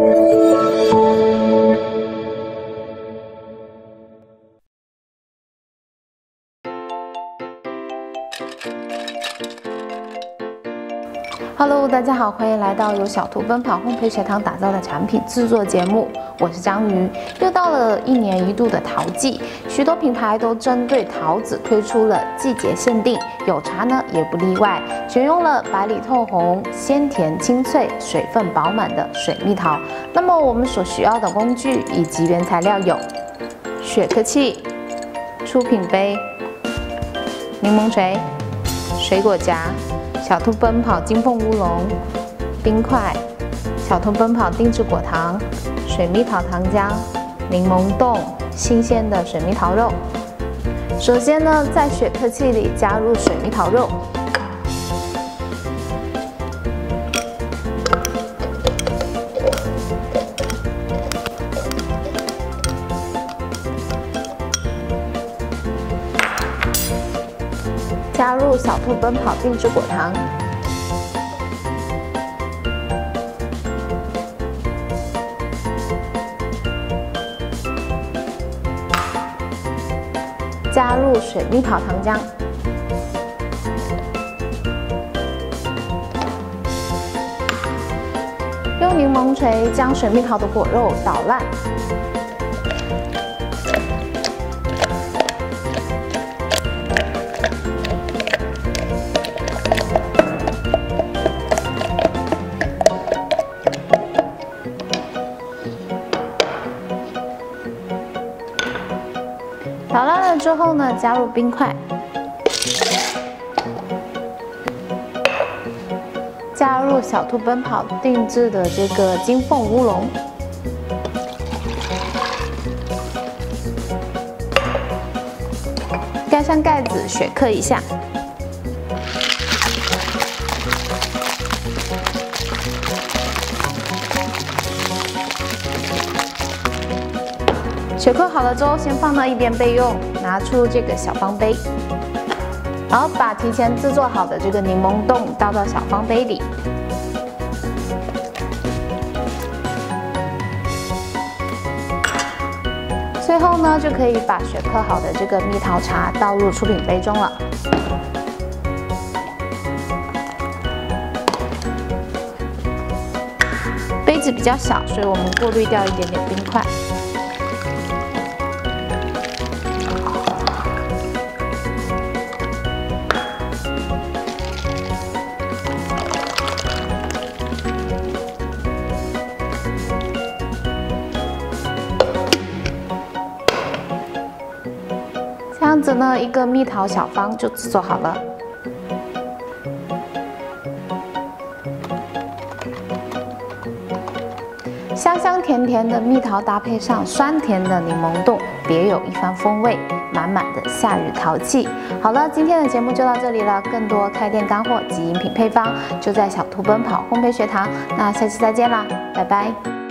Hello， 大家好，欢迎来到由小图奔跑烘焙学堂打造的产品制作节目，我是章鱼。又到了1年1度的桃季，许多品牌都针对桃子推出了季节限定，有茶呢也不例外，选用了白里透红、鲜甜清脆、水分饱满的水蜜桃。那么我们所需要的工具以及原材料有雪克器、出品杯、柠檬锤、水果夹、小兔奔跑金凤乌龙、冰块、小兔奔跑定制果糖、水蜜桃糖浆、柠檬冻、新鲜的水蜜桃肉。首先呢，在雪克器里加入水蜜桃肉，加入小兔奔跑定制果糖，加入水蜜桃糖浆，用柠檬锤将水蜜桃的果肉捣烂。捣烂了之后呢，加入冰块，加入小兔奔跑定制的这个金凤乌龙，盖上盖子，雪克一下。雪克好了之后，先放到一边备用。拿出这个小方杯，然后把提前制作好的这个柠檬冻倒到小方杯里。最后呢，就可以把雪克好的这个蜜桃茶倒入出品杯中了。杯子比较小，所以我们过滤掉一点点冰块。这样子呢，一个蜜桃小方就制作好了。香香甜甜的蜜桃搭配上酸甜的柠檬冻，别有一番风味，满满的夏日淘气。好了，今天的节目就到这里了。更多开店干货及饮品配方，就在小兔奔跑烘焙学堂。那下期再见啦，拜拜。